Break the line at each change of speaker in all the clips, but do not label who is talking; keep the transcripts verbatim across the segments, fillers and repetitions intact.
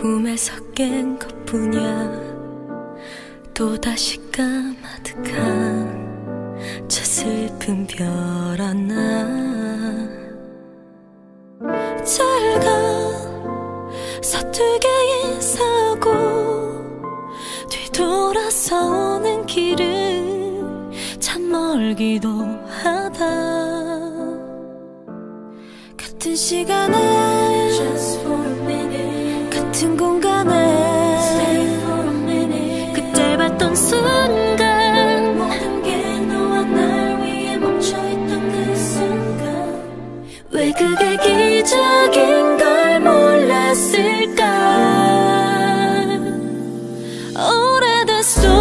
꿈에서 깬 것뿐이야. 또다시 까마득한 저 슬픈 별 하나. 잘가 서툴게 인사하고 뒤돌아서 오는 길은 참 멀기도 하다. 같은 시간에 Just for a minute. 같은 공간에 Stay for a minute. 그때 봤던 순간 모든 게 너와 날 위해 멈춰있던 그 순간 왜 그게 기적인 걸 몰랐을까. 오래된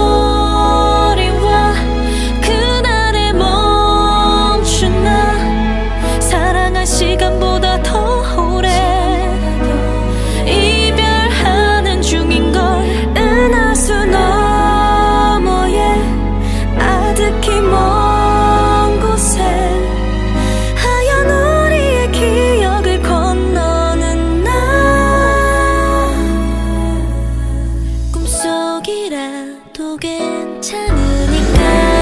스토리와 그날의 멈춘 나. 사랑한 시간보다 더 오래 이별하는 중인 걸. 은하수 너머에 아득히 먼 곳에 하얀 우리의 기억을 건너는 날. 꿈속이라도 괜찮으니까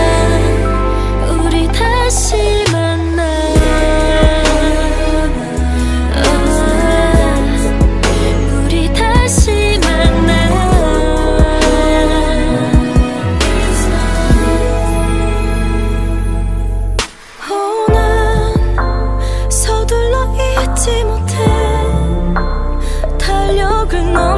우리 다시 만나. 우리 다시 만나. 어, 난 서둘러 잊지 못해 달력을 너